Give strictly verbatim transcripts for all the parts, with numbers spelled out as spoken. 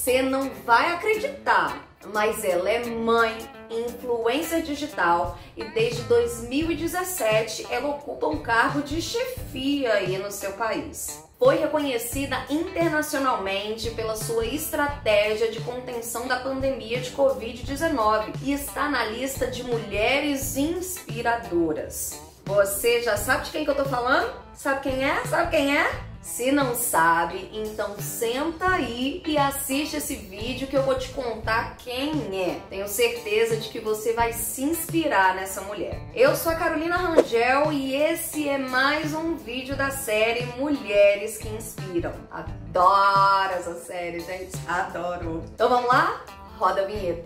Você não vai acreditar, mas ela é mãe, influencer digital e desde dois mil e dezessete ela ocupa um cargo de chefia aí no seu país. Foi reconhecida internacionalmente pela sua estratégia de contenção da pandemia de covid dezenove e está na lista de mulheres inspiradoras. Você já sabe de quem que eu tô falando? Sabe quem é? Sabe quem é? Se não sabe, então senta aí e assiste esse vídeo que eu vou te contar quem é. Tenho certeza de que você vai se inspirar nessa mulher. Eu sou a Carolina Rangel e esse é mais um vídeo da série Mulheres que Inspiram. Adoro essa série, gente. Adoro. Então vamos lá? Roda a vinheta.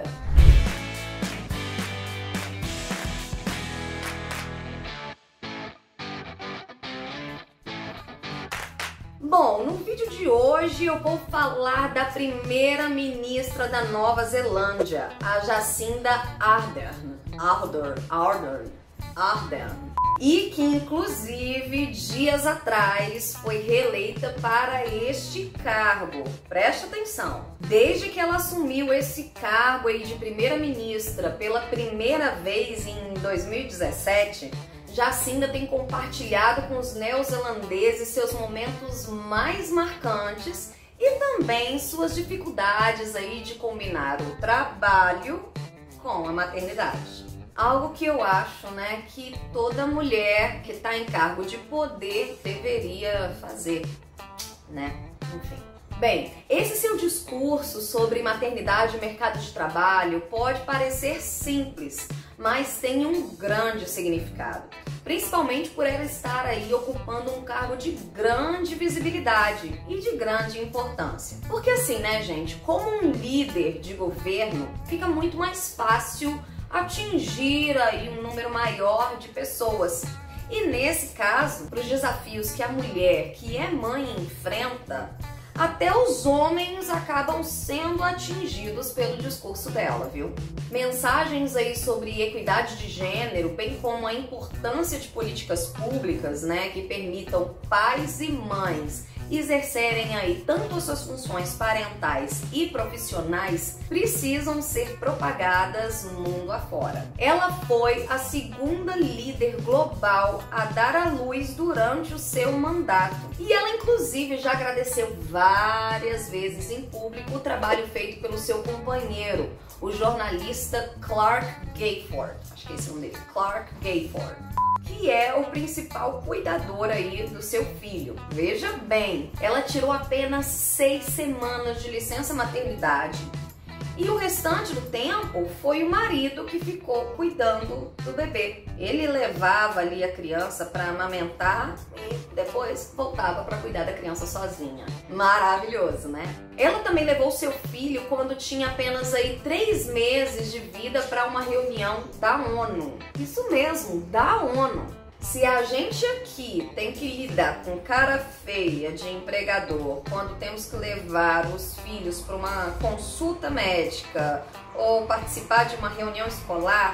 Bom, no vídeo de hoje eu vou falar da primeira ministra da Nova Zelândia, a Jacinda Ardern, Ardern, Ardern, Ardern, e que inclusive dias atrás foi reeleita para este cargo. Preste atenção, desde que ela assumiu esse cargo aí de primeira-ministra pela primeira vez em dois mil e dezessete, Jacinda tem compartilhado com os neozelandeses seus momentos mais marcantes e também suas dificuldades aí de combinar o trabalho com a maternidade. Algo que eu acho, né, que toda mulher que está em cargo de poder deveria fazer, né? Enfim. Bem, esse seu discurso sobre maternidade e mercado de trabalho pode parecer simples, mas tem um grande significado, principalmente por ela estar aí ocupando um cargo de grande visibilidade e de grande importância. Porque assim, né, gente, como um líder de governo, fica muito mais fácil atingir aí um número maior de pessoas. E nesse caso, para os desafios que a mulher que é mãe enfrenta, até os homens acabam sendo atingidos pelo discurso dela, viu? Mensagens aí sobre equidade de gênero, bem como a importância de políticas públicas, né, que permitam pais e mães exercerem aí tanto as suas funções parentais e profissionais, precisam ser propagadas mundo afora. Ela foi a segunda líder global a dar à luz durante o seu mandato e ela inclusive já agradeceu várias vezes em público o trabalho feito pelo seu companheiro, o jornalista Clark Gayford, acho que é esse o nome dele, Clark Gayford, que é o principal cuidador aí do seu filho. Veja bem, ela tirou apenas seis semanas de licença maternidade e o restante do tempo foi o marido que ficou cuidando do bebê. Ele levava ali a criança para amamentar e depois voltava para cuidar da criança sozinha. Maravilhoso, né? Ela também levou seu filho quando tinha apenas aí três meses de vida para uma reunião da ONU. Isso mesmo, da ONU. Se a gente aqui tem que lidar com cara feia de empregador quando temos que levar os filhos para uma consulta médica ou participar de uma reunião escolar,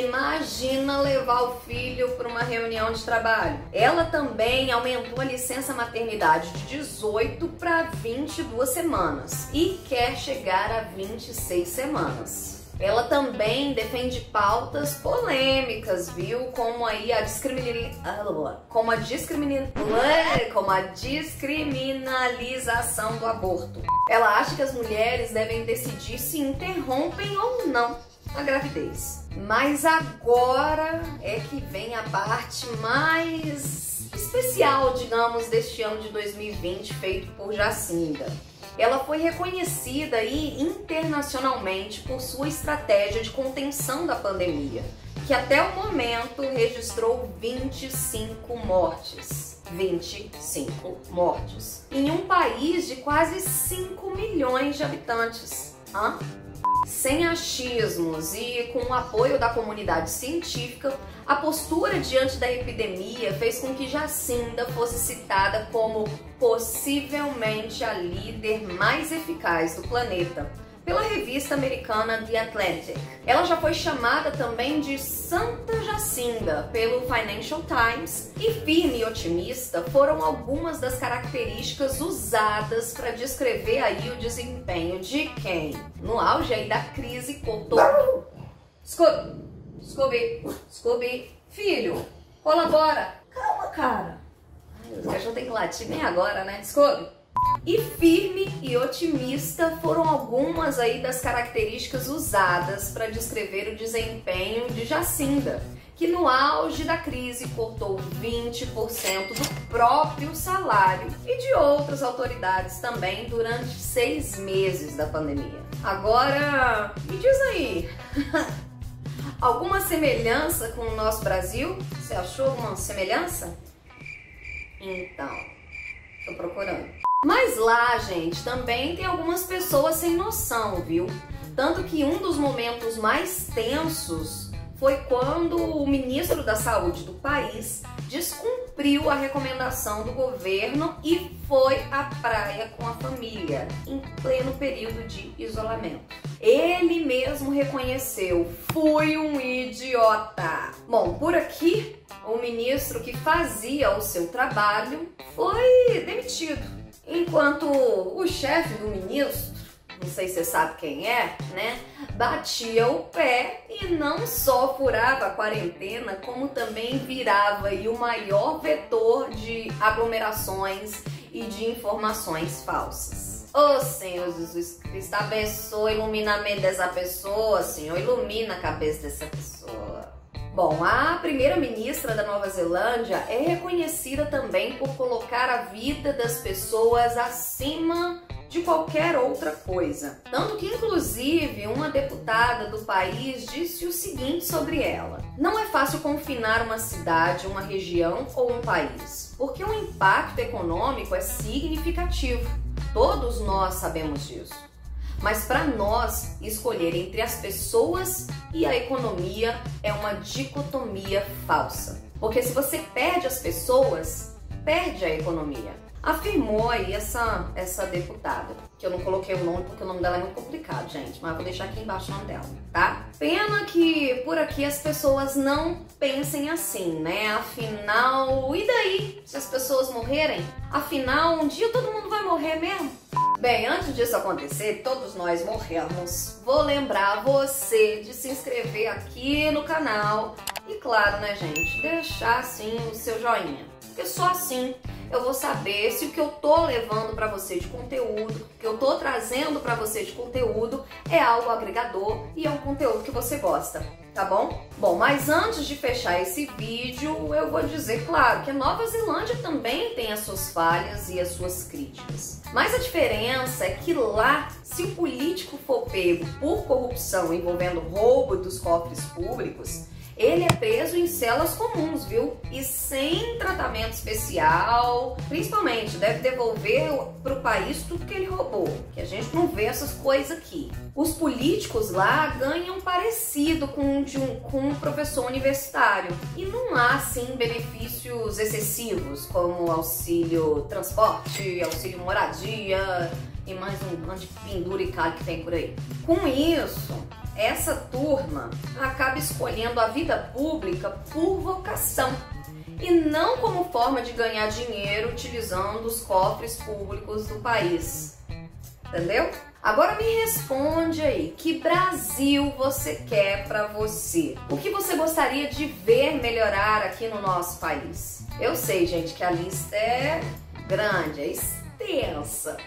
imagina levar o filho para uma reunião de trabalho. Ela também aumentou a licença maternidade de dezoito para vinte e duas semanas e quer chegar a vinte e seis semanas. Ela também defende pautas polêmicas, viu? Como aí a discriminação, como a discrimin... como a descriminalização do aborto. Ela acha que as mulheres devem decidir se interrompem ou não a gravidez. Mas agora é que vem a parte mais especial, digamos, deste ano de dois mil e vinte, feito por Jacinda. Ela foi reconhecida aí internacionalmente por sua estratégia de contenção da pandemia, que até o momento registrou vinte e cinco mortes. vinte e cinco mortes. Em um país de quase cinco milhões de habitantes. Hã? Sem achismos e com o apoio da comunidade científica, a postura diante da epidemia fez com que Jacinda fosse citada como possivelmente a líder mais eficaz do planeta, pela revista americana The Atlantic. Ela já foi chamada também de Santa Jacinda pelo Financial Times, e firme e otimista foram algumas das características usadas para descrever aí o desempenho de quem, no auge aí da crise, cortou... Scooby, Scooby, Scooby, filho, colabora. Calma, cara. Ai, os cachorros têm que latir nem agora, né? Scooby. E firme e otimista foram algumas aí das características usadas para descrever o desempenho de Jacinda, que no auge da crise cortou vinte por cento do próprio salário, e de outras autoridades também durante seis meses da pandemia. Agora, me diz aí, alguma semelhança com o nosso Brasil? Você achou alguma semelhança? Então, tô procurando. Mas lá, gente, também tem algumas pessoas sem noção, viu? Tanto que um dos momentos mais tensos foi quando o ministro da Saúde do país descumpriu a recomendação do governo e foi à praia com a família, em pleno período de isolamento. Ele mesmo reconheceu: fui um idiota. Bom, por aqui, o ministro que fazia o seu trabalho foi demitido. Enquanto o chefe do ministro, não sei se você sabe quem é, né, batia o pé e não só furava a quarentena, como também virava aí o maior vetor de aglomerações e de informações falsas. Ô Senhor Jesus Cristo, abençoa, ilumina a mente dessa pessoa, Senhor, ilumina a cabeça dessa pessoa. Bom, a primeira-ministra da Nova Zelândia é reconhecida também por colocar a vida das pessoas acima de qualquer outra coisa. Tanto que, inclusive, uma deputada do país disse o seguinte sobre ela: não é fácil confinar uma cidade, uma região ou um país, porque o impacto econômico é significativo. Todos nós sabemos disso. Mas para nós, escolher entre as pessoas e a economia é uma dicotomia falsa. Porque se você perde as pessoas, perde a economia. Afirmou aí essa, essa deputada, que eu não coloquei o nome porque o nome dela é muito complicado, gente, mas eu vou deixar aqui embaixo o nome dela, tá? Pena que por aqui as pessoas não pensem assim, né? Afinal, e daí se as pessoas morrerem? Afinal, um dia todo mundo vai morrer mesmo? Bem, antes disso acontecer, todos nós morremos. Vou lembrar você de se inscrever aqui no canal e, claro, né, gente, deixar assim o seu joinha, porque só assim eu vou saber se o que eu tô levando pra você de conteúdo, o que eu tô trazendo pra você de conteúdo é algo agregador e é um conteúdo que você gosta, tá bom? Bom, mas antes de fechar esse vídeo, eu vou dizer, claro, que a Nova Zelândia também tem as suas falhas e as suas críticas. Mas a diferença é que lá, se o político for pego por corrupção envolvendo roubo dos cofres públicos, ele é preso em celas comuns, viu? E sem tratamento especial. Principalmente, deve devolver para o país tudo que ele roubou, que a gente não vê essas coisas aqui. Os políticos lá ganham parecido com, de um, com um professor universitário. E não há, assim, benefícios excessivos, como auxílio transporte, auxílio moradia e mais um monte de penduricalho que tem por aí. Com isso, essa turma acaba escolhendo a vida pública por vocação e não como forma de ganhar dinheiro utilizando os cofres públicos do país. Entendeu? Agora me responde aí, que Brasil você quer pra você? O que você gostaria de ver melhorar aqui no nosso país? Eu sei, gente, que a lista é grande, é extensa.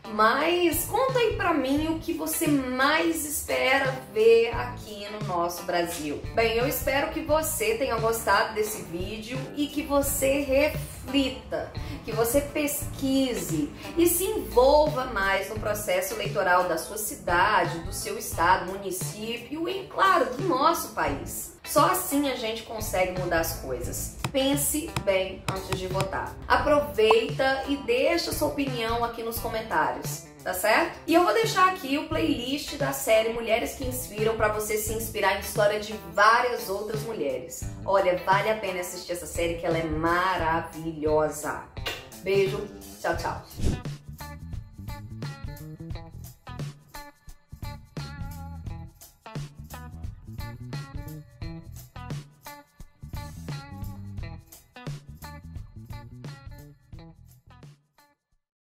Mas conta aí pra mim o que você mais espera ver aqui no nosso Brasil. Bem, eu espero que você tenha gostado desse vídeo e que você reflita, que você pesquise e se envolva mais no processo eleitoral da sua cidade, do seu estado, município e, claro, do nosso país. Só assim a gente consegue mudar as coisas. Pense bem antes de votar. Aproveita e deixa sua opinião aqui nos comentários, tá certo? E eu vou deixar aqui o playlist da série Mulheres que Inspiram para você se inspirar em história de várias outras mulheres. Olha, vale a pena assistir essa série que ela é maravilhosa. Beijo, tchau, tchau.